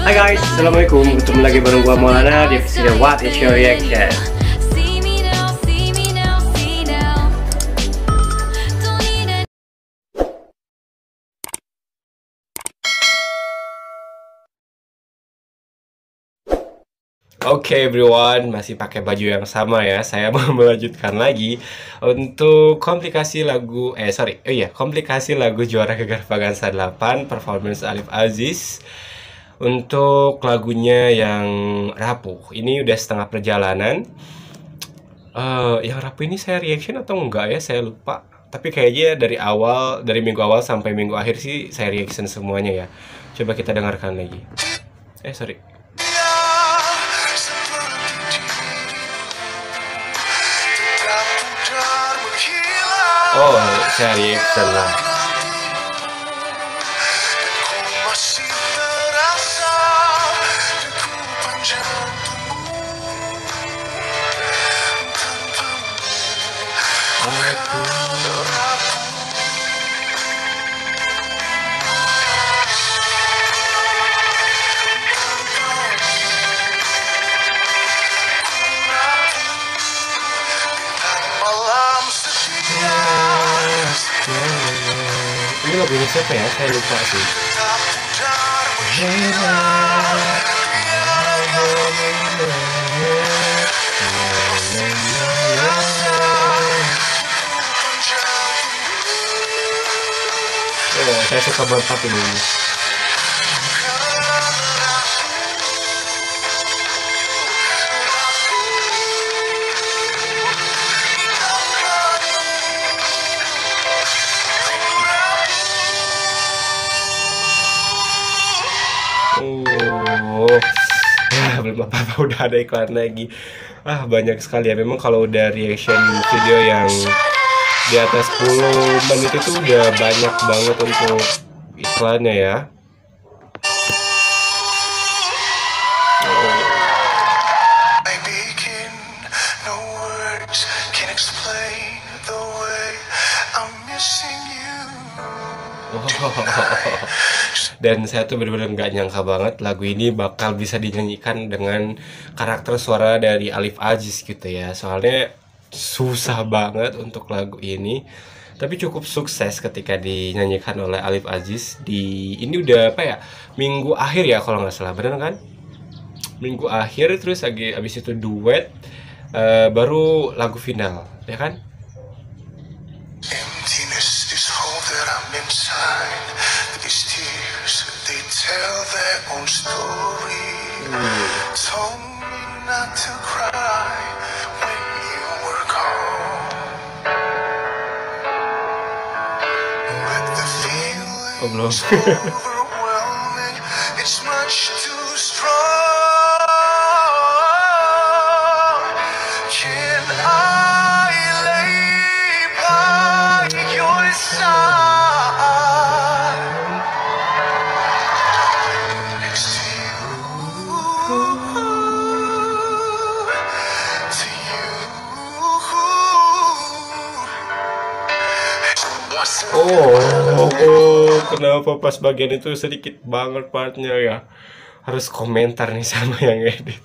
Hai guys, assalamualaikum. Ketemu lagi bareng gua Maulana di episode What Is Your Reaction. Oke everyone, masih pakai baju yang sama ya. Saya mau melanjutkan lagi untuk komplikasi lagu Juara Gegar Vaganza 8 performance Alif Aziz. Untuk lagunya yang rapuh, ini udah setengah perjalanan. Yang rapuh ini saya reaction atau enggak ya, saya lupa. Tapi kayaknya dari minggu awal sampai minggu akhir sih saya reaction semuanya ya. Coba kita dengarkan lagi. Sorry. Oh, saya reaction lah. Ini lagunya siapa ya? Saya lupa sih. Saya suka banget ini. Belum apa-apa udah ada iklan lagi. Banyak sekali ya. Memang kalau udah reaction video yang di atas 10 menit itu udah banyak banget untuk iklannya ya. Dan saya tuh bener-bener nggak nyangka banget lagu ini bakal bisa dinyanyikan dengan karakter suara dari Alif Aziz gitu ya. Soalnya susah banget untuk lagu ini, tapi cukup sukses ketika dinyanyikan oleh Alif Aziz. Ini udah apa ya, minggu akhir ya kalau nggak salah, bener kan? Minggu akhir, terus abis itu duet, baru lagu final, ya kan? Oh, belum. Kenapa pas bagian itu sedikit banget partnya ya? Harus komentar nih sama yang edit.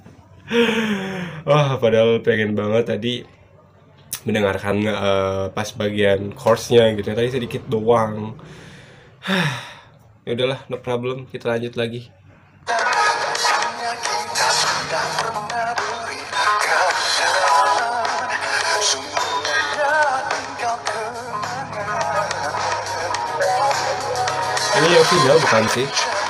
Padahal pengen banget tadi mendengarkan pas bagian chorus-nya gitu. Tadi sedikit doang. Ya udahlah, no problem. Kita lanjut lagi. Ini yang final bukan sih?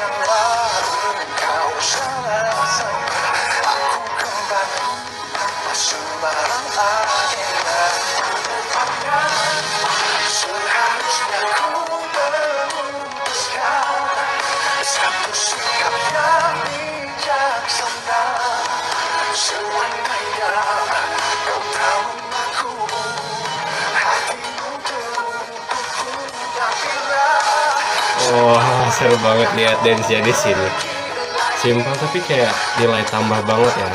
Seru banget lihat dance-nya di sini. Simpel tapi kayak nilai tambah banget ya.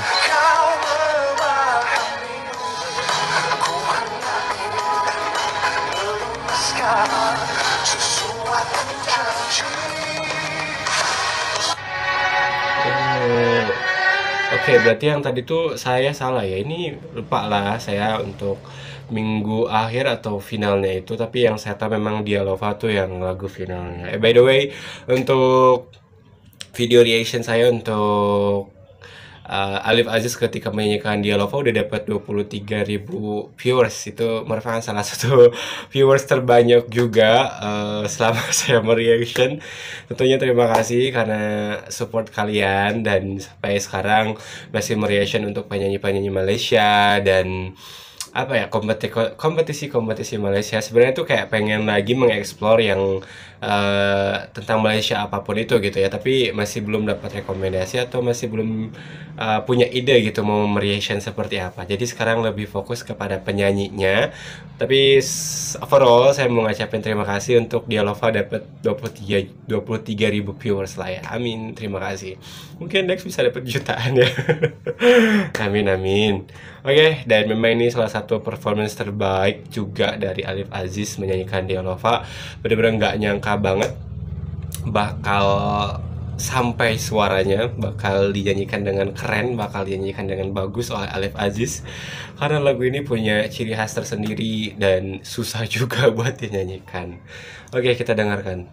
Oke, berarti yang tadi tuh saya salah ya. Ini lupa lah saya untuk minggu akhir atau finalnya itu. Tapi yang saya tahu memang Dialova tuh yang lagu finalnya. By the way, untuk video reaction saya untuk Alif Aziz ketika menyanyikan Dialova udah dapat 23.000 viewers. Itu merupakan salah satu viewers terbanyak juga selama saya mereaction. Tentunya terima kasih karena support kalian dan sampai sekarang masih mereaction untuk penyanyi-penyanyi Malaysia dan apa ya, kompetisi Malaysia. Sebenarnya tuh kayak pengen lagi mengeksplor yang tentang Malaysia apapun itu gitu ya, tapi masih belum dapat rekomendasi atau masih belum punya ide gitu mau reaction seperti apa. Jadi sekarang lebih fokus kepada penyanyinya. Tapi overall saya mau ngucapin terima kasih untuk Dialova dapat 23.000 viewers lah ya. Amin, terima kasih. Mungkin next bisa dapat jutaan ya. Amin amin. Oke, dan memang ini salah satu performance terbaik juga dari Alif Aziz menyanyikan Dialova. Bener-bener nggak nyangka banget bakal sampai suaranya bakal dinyanyikan dengan keren, bakal dinyanyikan dengan bagus oleh Alif Aziz. Karena lagu ini punya ciri khas tersendiri dan susah juga buat dinyanyikan. Oke, kita dengarkan.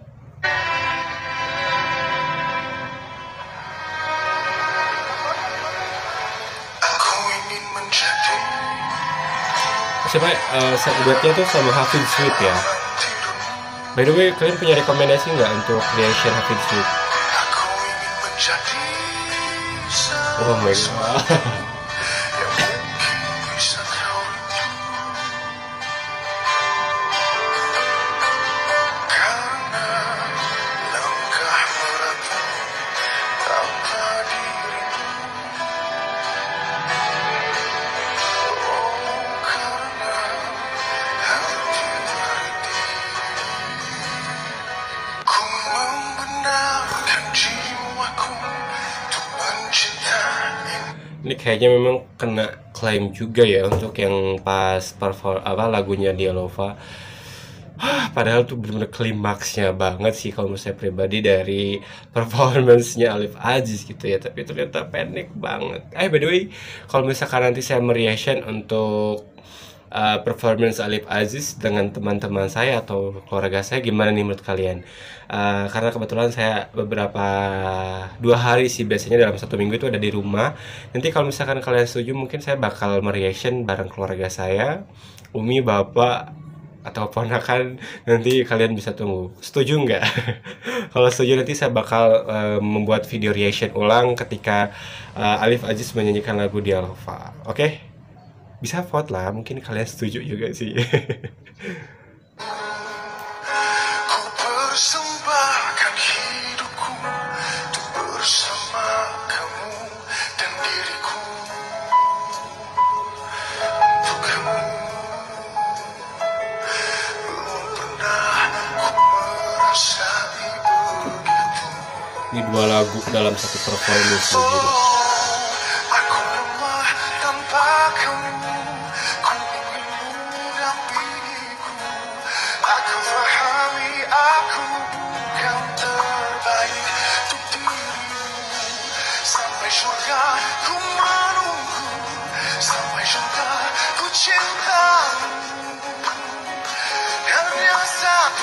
Siapa duetnya tuh sama Hafid Sweet ya. By the way, kalian punya rekomendasi nggak untuk reaction Hafid Sweet? Oh my god. Ini kayaknya memang kena klaim juga ya untuk yang pas perform lagunya Dialova. Padahal tuh bener-bener klimaksnya banget sih kalau menurut saya pribadi dari performance-nya Alif Aziz gitu ya, tapi ternyata pendek banget. By the way, kalau misalkan nanti saya mereaction untuk performance Alif Aziz dengan teman-teman saya atau keluarga saya, gimana nih menurut kalian? Karena kebetulan saya beberapa 2 hari sih biasanya dalam 1 minggu itu ada di rumah. Nanti kalau misalkan kalian setuju, mungkin saya bakal mereaction bareng keluarga saya, Umi, Bapak, atau ponakan. Nanti kalian bisa tunggu. Setuju nggak? Kalau setuju nanti saya bakal membuat video reaction ulang ketika Alif Aziz menyanyikan lagu Dialova. Oke? Bisa vote lah, mungkin kalian setuju juga sih. Ku persembahkan hidupku untuk bersama kamu dan diriku, untuk kamu. Belum pernah ku merasai begitu. Ini 2 lagu dalam satu performance gitu. Aku lemah tanpa kamu. Ku ingin mendampingiku. Aku fahami aku bukan terbaik untuk dirimu. Sampai surga ku menunggu. Sampai surga ku cintamu. Hanya satu.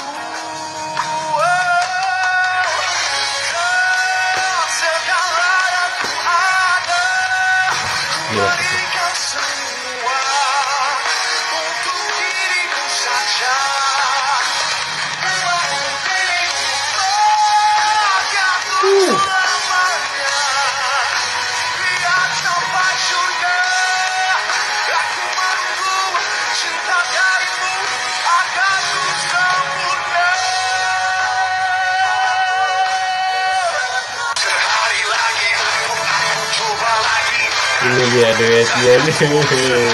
Berikan semua untuk dirimu saja. Untuk dirimu bahagia selamanya. Biar sampai surga aku menunggu. Cinta darimu akan ku sempurna. Sehari lagi aku coba lagi. Ini dia duetnya nih.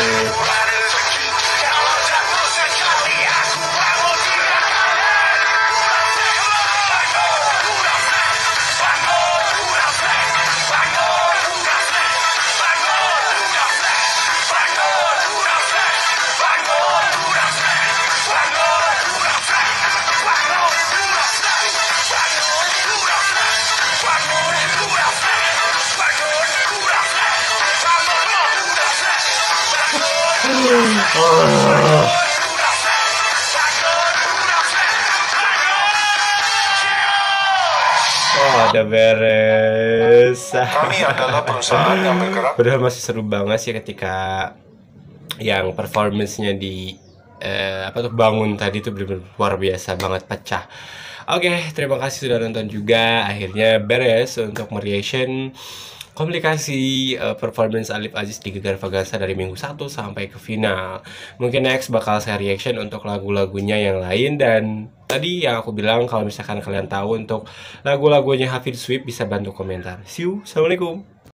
Oh, ada beres. Kami adalah perusahaan yang bergerak. Padahal masih seru banget sih ketika yang performance-nya di apa tuh bangun tadi tuh bener-bener luar biasa banget, pecah. Oke, terima kasih sudah nonton juga. Akhirnya beres untuk mereaction komplikasi performance Alif Aziz di Gegar Vaganza dari minggu 1 sampai ke final. Mungkin next bakal saya reaction untuk lagu-lagunya yang lain. Dan tadi yang aku bilang, kalau misalkan kalian tahu untuk lagu-lagunya Hafid Sweep bisa bantu komentar. See you, assalamualaikum.